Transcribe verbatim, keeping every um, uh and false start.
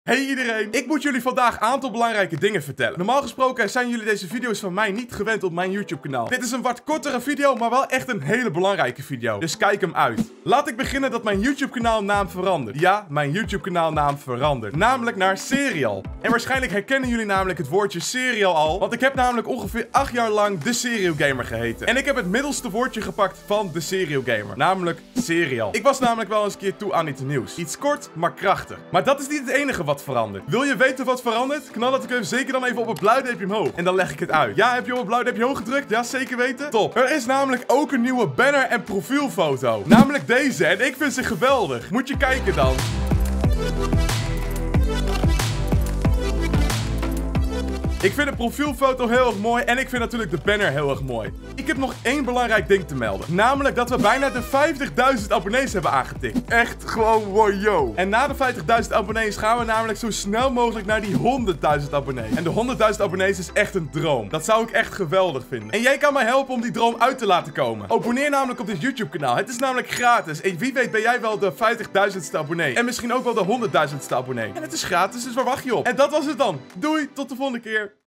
Hey iedereen, ik moet jullie vandaag een aantal belangrijke dingen vertellen. Normaal gesproken zijn jullie deze video's van mij niet gewend op mijn YouTube kanaal. Dit is een wat kortere video, maar wel echt een hele belangrijke video. Dus kijk hem uit. Laat ik beginnen dat mijn YouTube kanaal naam verandert. Ja, mijn YouTube kanaal naam verandert. Namelijk naar Serial. En waarschijnlijk herkennen jullie namelijk het woordje Serial al. Want ik heb namelijk ongeveer acht jaar lang de Serial Gamer geheten. En ik heb het middelste woordje gepakt van de Serial Gamer. Namelijk Serial. Ik was namelijk wel eens een keer toe aan iets nieuws. Iets kort, maar krachtig. Maar dat is niet het enige wat verandert. Wil je weten wat verandert? Knal dat ik even zeker dan even op het blauw duimpje omhoog. En dan leg ik het uit. Ja, heb je op het blauw duimpje omhoog gedrukt? Ja, zeker weten? Top. Er is namelijk ook een nieuwe banner en profielfoto. Namelijk deze. En ik vind ze geweldig. Moet je kijken dan. Ik vind de profielfoto heel erg mooi en ik vind natuurlijk de banner heel erg mooi. Ik heb nog één belangrijk ding te melden. Namelijk dat we bijna de vijftigduizend abonnees hebben aangetikt. Echt gewoon wow yo. En na de vijftigduizend abonnees gaan we namelijk zo snel mogelijk naar die honderdduizend abonnees. En de honderdduizend abonnees is echt een droom. Dat zou ik echt geweldig vinden. En jij kan mij helpen om die droom uit te laten komen. Abonneer namelijk op dit YouTube kanaal. Het is namelijk gratis. En wie weet ben jij wel de vijftigduizendste abonnee. En misschien ook wel de honderdduizendste abonnee. En het is gratis, dus waar wacht je op? En dat was het dan. Doei, tot de volgende keer.